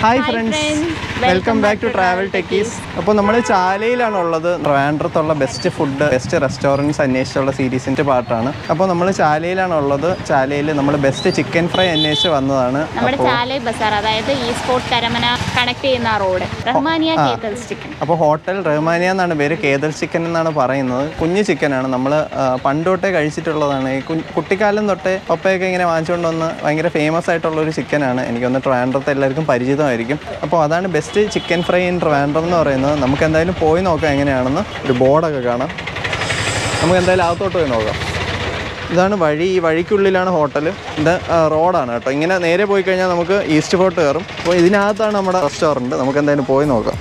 Hi friends, welcome back to travel techies. അപ്പോൾ നമ്മൾ ചാലയിലാണുള്ളത്. ട്രിവാൻഡ്രത്തുള്ള ബെസ്റ്റ് ഫുഡ്, ബെസ്റ്റ് റെസ്റ്റോറൻറ്റ്സ് അന്വേഷിച്ചുള്ള സീരീസിൻ്റെ പാർട്ടാണ്. അപ്പോൾ നമ്മൾ ചാലയിലാണുള്ളത്. ചാലയിൽ നമ്മൾ ബെസ്റ്റ് ചിക്കൻ ഫ്രൈ അന്വേഷിച്ച് വന്നതാണ്. നമ്മുടെ ചാലൈ ബസാർ, അതായത് ഈ സ്പോർട്ട് കരമന കണക്ട് ചെയ്യുന്ന റോഡ്, റഹ്മാനിയ കേതൽസ് ചിക്കൻ. അപ്പോൾ ഹോട്ടൽ റഹ്മാനിയ എന്നാണ് പേര്, കേതൽസ് ചിക്കൻ എന്നാണ് പറയുന്നത്. കുഞ്ഞു ചിക്കനാണ്, നമ്മൾ പണ്ട് തൊട്ടേ കഴിച്ചിട്ടുള്ളതാണ്. ഈ കുട്ടിക്കാലം തൊട്ടേ പപ്പയൊക്കെ ഇങ്ങനെ വാങ്ങിച്ചുകൊണ്ട് വന്ന് ഭയങ്കര ഫേമസ് ആയിട്ടുള്ളൊരു ചിക്കനാണ്. എനിക്കൊന്ന് ട്രിവാൻഡ്രത്ത് എല്ലാവർക്കും പരിചിതമായിരിക്കും. അപ്പോൾ അതാണ് best chicken fry in Trivandrum എന്ന് പറയുന്നത്. നമുക്ക് എന്തായാലും പോയി നോക്കാം എങ്ങനെയാണെന്ന്. ഒരു ബോർഡൊക്കെ കാണാം. നമുക്ക് എന്തായാലും അകത്തോട്ട് പോയി നോക്കാം. ഇതാണ് വഴി. ഈ വഴിക്കുള്ളിലാണ് ഹോട്ടൽ. ഇത് റോഡാണ് കേട്ടോ. ഇങ്ങനെ നേരെ പോയി കഴിഞ്ഞാൽ നമുക്ക് ഈസ്റ്റ് ഫോർട്ട് കയറും. അപ്പോൾ ഇതിനകത്താണ് നമ്മുടെ റെസ്റ്റോറൻറ്റ്. നമുക്ക് എന്തായാലും പോയി നോക്കാം.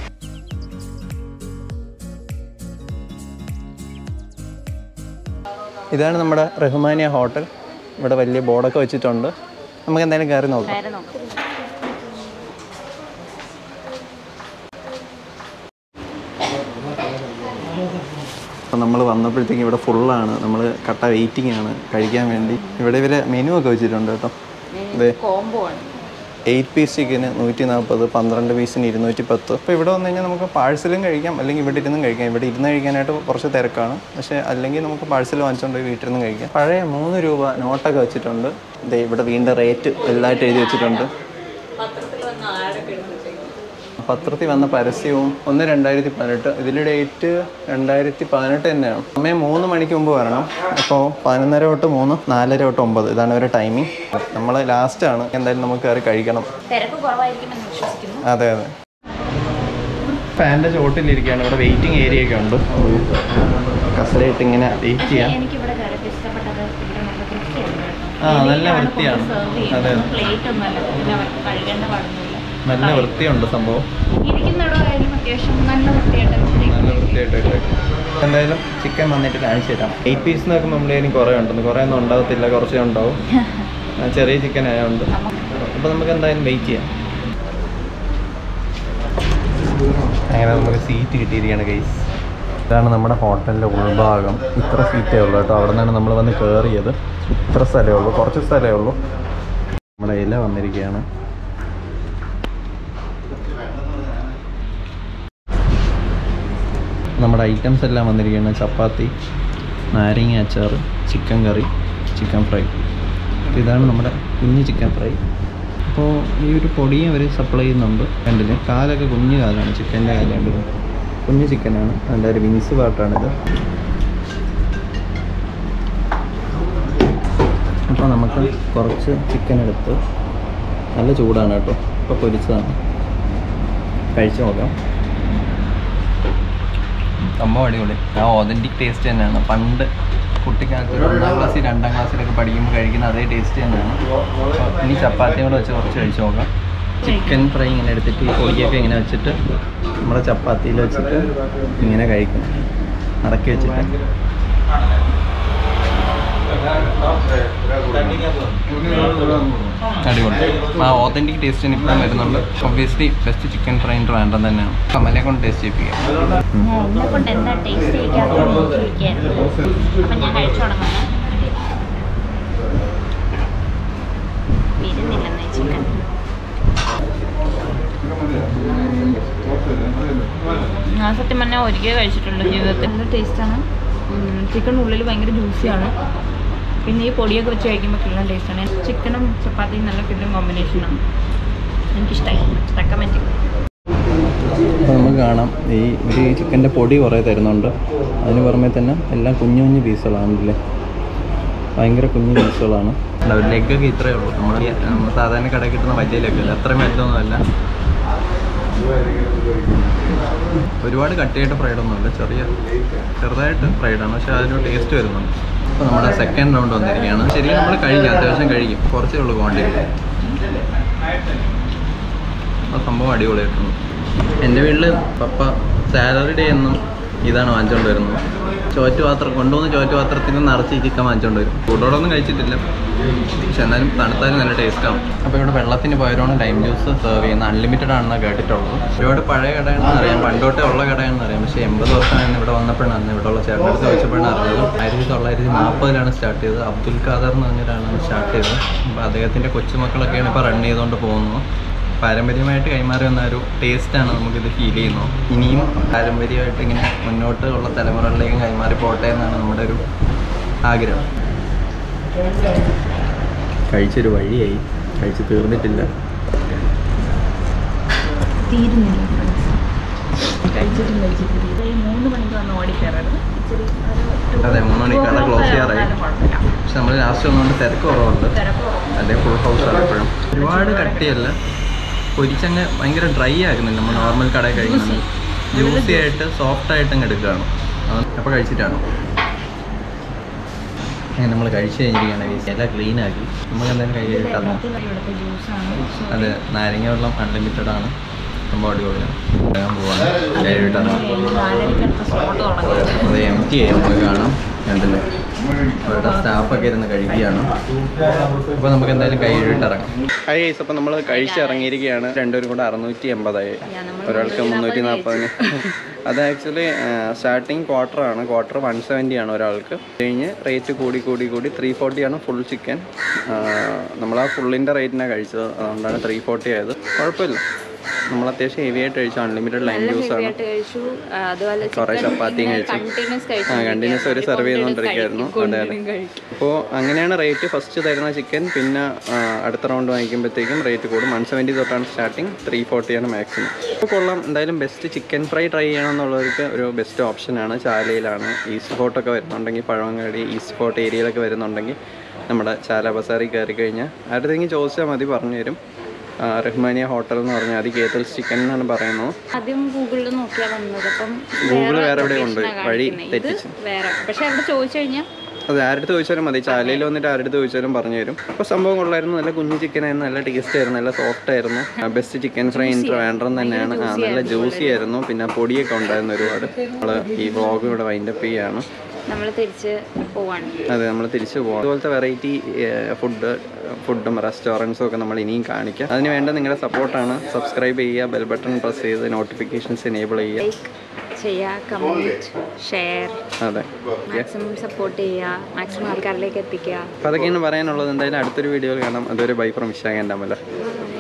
ഇതാണ് നമ്മുടെ റഹ്മാനിയ ഹോട്ടൽ. ഇവിടെ വലിയ ബോർഡൊക്കെ വെച്ചിട്ടുണ്ട്. നമുക്ക് എന്തായാലും കയറി നോക്കാം. അപ്പം നമ്മൾ വന്നപ്പോഴത്തേക്കും ഇവിടെ ഫുള്ളാണ്. നമ്മൾ കട്ട വെയിറ്റിംഗ് ആണ് കഴിക്കാൻ വേണ്ടി. ഇവിടെ ഇവർ മെനു ഒക്കെ വെച്ചിട്ടുണ്ട് കേട്ടോ. അതെ, 8 പീസ് ചിക്കന് 140, 12 പീസിന് 210. അപ്പോൾ ഇവിടെ വന്നു കഴിഞ്ഞാൽ നമുക്ക് പാഴ്സലും കഴിക്കാം, അല്ലെങ്കിൽ ഇവിടെ ഇരുന്നും കഴിക്കാം. ഇവിടെ ഇരുന്ന് കഴിക്കാനായിട്ട് കുറച്ച് തിരക്കാണ്. പക്ഷേ അല്ലെങ്കിൽ നമുക്ക് പാഴ്സൽ വാങ്ങിച്ചുകൊണ്ട് വീട്ടിൽ നിന്ന് കഴിക്കാം. പഴയ 3 രൂപ നോട്ടൊക്കെ വെച്ചിട്ടുണ്ട്. ഇതേ ഇവിടെ വീണ്ടും റേറ്റ് വലുതായിട്ട് എഴുതി വെച്ചിട്ടുണ്ട്. പത്രത്തിൽ വന്ന പരസ്യവും 1/2018. ഇതിൻ്റെ ഡേറ്റ് 2018 തന്നെയാണ്. സമയം 3 മണിക്ക് മുമ്പ് വരണം. അപ്പോൾ 11:30 തൊട്ട് 3, 4:30 തൊട്ട് 9 ഇതാണ് ഒരു ടൈമിംഗ്. നമ്മൾ ലാസ്റ്റാണ്. എന്തായാലും നമുക്ക് കയറി കഴിക്കണം. അതെ അതെ. ഫാൻ്റെ ചോട്ടിലിരിക്കുകയാണ്. ഇവിടെ വെയിറ്റിംഗ് ഏരിയ ഒക്കെ ഉണ്ട്. കസരയിട്ട് ഇങ്ങനെ വെയിറ്റ് ചെയ്യാം. നല്ല വൃത്തിയാണ്. അതെ, നല്ല വൃത്തിയുണ്ട് സംഭവം. നല്ല വൃത്തിയായിട്ട്. എന്തായാലും ചിക്കൻ വന്നിട്ട് കാണിച്ചു തരാം. 8 പീസ് നോക്കുമ്പോൾ നമ്മളതിന് കുറേ ഉണ്ടെന്ന്. കുറേ ഒന്നും ഉണ്ടാകത്തില്ല, കുറച്ചേ ഉണ്ടാവും. ചെറിയ ചിക്കൻ ആയതുകൊണ്ട്. അപ്പോൾ നമുക്ക് എന്തായാലും വെയിറ്റ് ചെയ്യാം. അങ്ങനെ നമുക്ക് സീറ്റ് കിട്ടിയിരിക്കുകയാണ് ഗൈസ്. ഇതാണ് നമ്മുടെ ഹോട്ടലിൻ്റെ ഉൾഭാഗം. ഇത്ര സീറ്റേ ഉള്ളൂ കേട്ടോ. അവിടെ നിന്നാണ് നമ്മൾ വന്ന് കയറിയത്. ഇത്ര സ്ഥലമേ ഉള്ളൂ, കുറച്ച് സ്ഥലമേ ഉള്ളൂ. നമ്മുടെ ഇല വന്നിരിക്കുകയാണ്. നമ്മുടെ ഐറ്റംസ് എല്ലാം വന്നിരിക്കുകയാണ്. ചപ്പാത്തി, നാരങ്ങ അച്ചാർ, ചിക്കൻ കറി, ചിക്കൻ ഫ്രൈ. ഇതാണ് നമ്മുടെ കുഞ്ഞ് ചിക്കൻ ഫ്രൈ. അപ്പോൾ ഈ ഒരു പൊടിയും അവർ സപ്ലൈ ചെയ്യുന്നുണ്ട്. കണ്ടില്ലേ, കാലൊക്കെ കുഞ്ഞു കാലാണ്. ചിക്കൻ്റെ കാലുണ്ട്. കുഞ്ഞ് ചിക്കനാണ്. അതിൻ്റെ ഒരു വിങ്സ് പാർട്ടാണിത്. അപ്പോൾ നമുക്ക് കുറച്ച് ചിക്കൻ എടുത്ത്, നല്ല ചൂടാണ് കേട്ടോ, ഇപ്പോൾ പൊരിച്ചതാണ്, കഴിച്ചു നോക്കാം. സംഭവം അടിപൊളി. ആ ഓതൻറ്റിക് ടേസ്റ്റ് തന്നെയാണ്. പണ്ട് കുട്ടിക്കാലത്ത് 1ാം ക്ലാസ്സിൽ 2ാം ക്ലാസ്സിലൊക്കെ പഠിക്കുമ്പോൾ കഴിക്കുന്ന അതേ ടേസ്റ്റ് തന്നെയാണ്. ഇനി ചപ്പാത്തിയും കൂടെ വെച്ച് കുറച്ച് കഴിച്ച് നോക്കാം. ചിക്കൻ ഫ്രൈ ഇങ്ങനെ എടുത്തിട്ട് ഈ പൊടിയൊക്കെ ഇങ്ങനെ വെച്ചിട്ട് നമ്മുടെ ചപ്പാത്തിയിൽ വെച്ചിട്ട് ഇങ്ങനെ കഴിക്കും, നടക്കി വെച്ചിട്ട്. അടിപൊളി. ആ ഓതൻറ്റിക് ടേസ്റ്റിന് ഇപ്പം വരുന്നുണ്ട്. Obviously best chicken fry Trivandrum തന്നെയാണ്. കമലിനെ കൊണ്ട് ടേസ്റ്റ് ചെയ്യിപ്പിക്കാം. ഞാൻ സത്യം പറഞ്ഞാൽ ഒരിക്കലും കഴിച്ചിട്ടുണ്ട് ജീവിതത്തിൽ. നല്ല ടേസ്റ്റാണ്. ചിക്കൻ ഉള്ളിൽ ഭയങ്കര ജ്യൂസിയാണ്. പിന്നെ ഈ പൊടിയൊക്കെ വെച്ച് കഴിക്കുമ്പോൾ കിട്ടുന്ന ടേസ്റ്റാണ്. ചിക്കനും ചപ്പാത്തിയും നല്ല കിട്ടുന്ന കോമ്പിനേഷനാണ്. എനിക്കിഷ്ടമായി. റെക്കമെൻഡ്. അപ്പോൾ നമുക്ക് കാണാം ഈ ചിക്കൻ്റെ പൊടി കുറേ തരുന്നുണ്ട്. അതിന് പുറമെ തന്നെ എല്ലാം കുഞ്ഞു കുഞ്ഞു പീസുകളാണല്ലേ, ഭയങ്കര കുഞ്ഞു പീസുകളാണ്. ലെഗൊക്കെ ഇത്രയേ ഉള്ളൂ. നമ്മൾ സാധാരണ കടയിൽ കിട്ടുന്ന വലിയ ലെഗല്ല, അത്രയും വലുതൊന്നുമല്ല. ഒരുപാട് കട്ടിയായിട്ട് ഫ്രൈഡൊന്നുമില്ല, ചെറുതായിട്ട് ഫ്രൈഡാണ്. പക്ഷേ അതിനൊരു ടേസ്റ്റ് വരുന്നുണ്ട്. അപ്പോൾ നമ്മുടെ സെക്കൻഡ് റൗണ്ട് വന്നിരിക്കുകയാണ്. ശരിക്കും നമ്മൾ കഴിക്കാം, അത്യാവശ്യം കഴിക്കും. കുറച്ചേ ഉള്ളൂ ക്വാണ്ടിറ്റി. അപ്പോൾ സംഭവം അടിപൊളിയായിട്ടുണ്ട്. എൻ്റെ വീട്ടിൽ പപ്പ സാലറി ഡേ എന്നും ഇതാണ് വാങ്ങിച്ചുകൊണ്ട് വരുന്നത്. ചോറ്റുപാത്രം കൊണ്ടുവന്ന് ചോറ്റുപാത്രത്തിൽ നിറച്ച് ചിക്കൻ വാങ്ങിച്ചുകൊണ്ട് വരും. ചൂടോടൊന്നും കഴിച്ചിട്ടില്ല, പക്ഷെ എന്നാലും തണുത്താലും നല്ല ടേസ്റ്റാണ്. അപ്പോൾ ഇവിടെ വെള്ളത്തിന് പകരമാണ് ലൈം ജ്യൂസ് സെർവ് ചെയ്യുന്നത്. അൺലിമിറ്റഡ് ആണെന്നാണ് കേട്ടിട്ടുള്ളത്. ഒരുപാട് പഴയ കടയാണെന്ന് അറിയാം, പണ്ടോട്ടേ ഉള്ള കടയാണെന്ന് അറിയാം. പക്ഷേ 80 വർഷമാണ് ഇവിടെ വന്നപ്പോഴാണ്, ഇവിടെ ഉള്ള ചേട്ടനടുത്ത് വെച്ചപ്പോഴാണ് അറിഞ്ഞത്. 1940 സ്റ്റാർട്ട് ചെയ്തത്. അബ്ദുൽ ഖാദർ എന്ന് പറഞ്ഞൊരാളാണ് സ്റ്റാർട്ട് ചെയ്തത്. അപ്പോൾ അദ്ദേഹത്തിൻ്റെ കൊച്ചുമക്കളൊക്കെയാണ് ഇപ്പോൾ റൺ ചെയ്തുകൊണ്ട് പോകുന്നത്. പാരമ്പര്യമായിട്ട് കൈമാറി വന്ന ഒരു ടേസ്റ്റാണ് നമുക്കിത് ഫീൽ ചെയ്യുന്നത്. ഇനിയും പാരമ്പര്യമായിട്ട് ഇങ്ങനെ മുന്നോട്ട് ഉള്ള തലമുറകളിലേക്കും കൈമാറി പോട്ടെ എന്നാണ് നമ്മുടെ ഒരു ആഗ്രഹം. കഴിച്ചൊരു വഴിയായി, കഴിച്ച് തീർന്നിട്ടില്ല. തീരുന്നില്ല, കഴിച്ചിട്ടും 3 മണിക്ക് വന്ന് ഓടിക്കയറരുത്. അതെ, 3 മണിക്കാണ് ക്ലോസ് ചെയ്യാറായി. പക്ഷെ നമ്മൾ ലാസ്റ്റ് ഒന്നുകൊണ്ട് തിരക്ക് കുറവുണ്ട്. അല്ലെങ്കിൽ ഫുൾ ഹൗസാണ് എപ്പോഴും. ഒരുപാട് കട്ടിയല്ല, പൊരിച്ചങ്ങ് ഭയങ്കര ഡ്രൈ ആക്കുന്നില്ല. നമ്മൾ നോർമൽ കടയിൽ കഴിക്കുന്നത് ജ്യൂസി ആയിട്ട് സോഫ്റ്റ് ആയിട്ടങ്ങ് എടുക്കുകയാണ്. അപ്പോൾ കഴിച്ചിട്ടാണ് അങ്ങനെ നമ്മൾ കഴിച്ച് കഴിഞ്ഞിരിക്കുകയാണ്. എല്ലാം ക്ലീൻ ആക്കി നമുക്ക് എന്തായാലും കൈ കഴിയിട്ടാണ്. അതെ, നാരങ്ങ വെള്ളം അൺലിമിറ്റഡ് ആണ്. സംഭവം അടിപൊളിയാണ്. വേഗം പോവാണ്, കൈ കഴിയിട്ടാണ്. അത് എം ടി ആയി നമുക്ക് കാണാം. കണ്ടില്ലേ, അവരുടെ സ്റ്റാഫൊക്കെ ഇരുന്ന് കഴിക്കുകയാണ്. അപ്പോൾ നമുക്ക് എന്തായാലും കൈ കഴിയിട്ടിറങ്ങാം. ഹൈ ഗൈസ്, അപ്പോൾ നമ്മൾ കഴിച്ചിറങ്ങിയിരിക്കുകയാണ്. രണ്ടുപേരും കൂടെ 680 ഒരാൾക്ക് 340. അത് ആക്ച്വലി സ്റ്റാർട്ടിങ് ക്വാർട്ടറാണ്. ക്വാർട്ടർ 170 ആണ് ഒരാൾക്ക്. കഴിഞ്ഞ് റേറ്റ് കൂടി 340 ആണ് ഫുൾ ചിക്കൻ. നമ്മൾ ആ ഫുള്ളിൻ്റെ റേറ്റിനാണ് കഴിച്ചത്, അതുകൊണ്ടാണ് 340 ആയത്. കുഴപ്പമില്ല, നമ്മൾ അത്യാവശ്യം ഹെവി ആയിട്ട് കഴിച്ചു. അൺലിമിറ്റഡ് ലൈൻ ജ്യൂസാണ്, കുറേ ചപ്പാത്തിയും കഴിച്ചു. കണ്ടിന്യൂസ് ഒരു സെർവ് ചെയ്തുകൊണ്ടിരിക്കുകയായിരുന്നു. അതെ അതെ. അപ്പോൾ അങ്ങനെയാണ് റേറ്റ് ഫസ്റ്റ് തരുന്ന ചിക്കൻ. പിന്നെ അടുത്ത റൗണ്ട് വാങ്ങിക്കുമ്പോഴത്തേക്കും റേറ്റ് കൂടും. 170 തൊട്ടാണ് സ്റ്റാർട്ടിങ്, 340 ആണ് മാക്സിമം. അപ്പോൾ കൊള്ളാം. എന്തായാലും ബെസ്റ്റ് ചിക്കൻ ഫ്രൈ ട്രൈ ചെയ്യണമെന്നുള്ളവർക്ക് ഒരു ബെസ്റ്റ് ഓപ്ഷനാണ്. ചാലയിലാണ്. ഈസ്റ്റ് ഫോർട്ടൊക്കെ വരുന്നുണ്ടെങ്കിൽ, പഴവങ്ങാടി ഈസ്റ്റ് ഫോർട്ട് ഏരിയയിലൊക്കെ വരുന്നുണ്ടെങ്കിൽ നമ്മുടെ ചാല ബസാറിൽ കയറി കഴിഞ്ഞാൽ ആരുടെയെങ്കിലും ചോദിച്ചാൽ മതി, പറഞ്ഞു തരും. റഹ്മാനിയ ഹോട്ടൽ എന്ന് പറഞ്ഞാൽ അത് കേതൽസ് ചിക്കൻ എന്നാണ് പറയുന്നത്. ആദ്യം ഗൂഗിളിൽ നോക്കിയാൽ വന്നത്. അപ്പം ഗൂഗിൾ വേറെ എവിടെ ഉണ്ട്, വഴി തെറ്റിച്ച്. പക്ഷെ അവിടെ ചോദിച്ചു കഴിഞ്ഞാൽ അതെ, ആരുടെ ചോദിച്ചാലും മതി. ചാലയിൽ വന്നിട്ട് ആരുടെ ചോദിച്ചാലും പറഞ്ഞു തരും. അപ്പോൾ സംഭവം കൊള്ളായിരുന്നു. നല്ല കുഞ്ഞു ചിക്കൻ ആയിരുന്നു, നല്ല ടേസ്റ്റ് ആയിരുന്നു, നല്ല സോഫ്റ്റ് ആയിരുന്നു. ബെസ്റ്റ് ചിക്കൻ ഫ്രൈ ട്രിവാൻഡ്രം തന്നെയാണ്. നല്ല ജ്യൂസി ആയിരുന്നു. പിന്നെ പൊടിയൊക്കെ ഉണ്ടായിരുന്നു ഒരുപാട്. നമ്മൾ ഈ വ്ളോഗ് ഇവിടെ വൈൻഡപ്പ് ചെയ്യുകയാണ്. നമ്മൾ തിരിച്ച് പോവാണ്. അതെ, നമ്മൾ തിരിച്ചു പോകാം. അതുപോലത്തെ വെറൈറ്റി ഫുഡും റെസ്റ്റോറൻറ്റ്സും ഒക്കെ നമ്മൾ ഇനിയും കാണിക്കാം. അതിന് വേണ്ട നിങ്ങളുടെ സപ്പോർട്ടാണ്. സബ്സ്ക്രൈബ് ചെയ്യുക, ബെൽ ബട്ടൺ പ്രസ് ചെയ്ത് നോട്ടിഫിക്കേഷൻസ് എനേബിൾ ചെയ്യുക, കമന്റ്, ഷെയർ. അതെ, മാക്സിമം സപ്പോർട്ട് ചെയ്യുക, മാക്സിമം ആൾക്കാരിലേക്ക് എത്തിക്കുക. അപ്പോൾ അതൊക്കെയാണ് പറയാനുള്ളത്. എന്തായാലും അടുത്തൊരു വീഡിയോയിൽ കാണാം. അതുവരെ ബൈ ഫ്രം വിശാഖ എൻ്റെ അമല.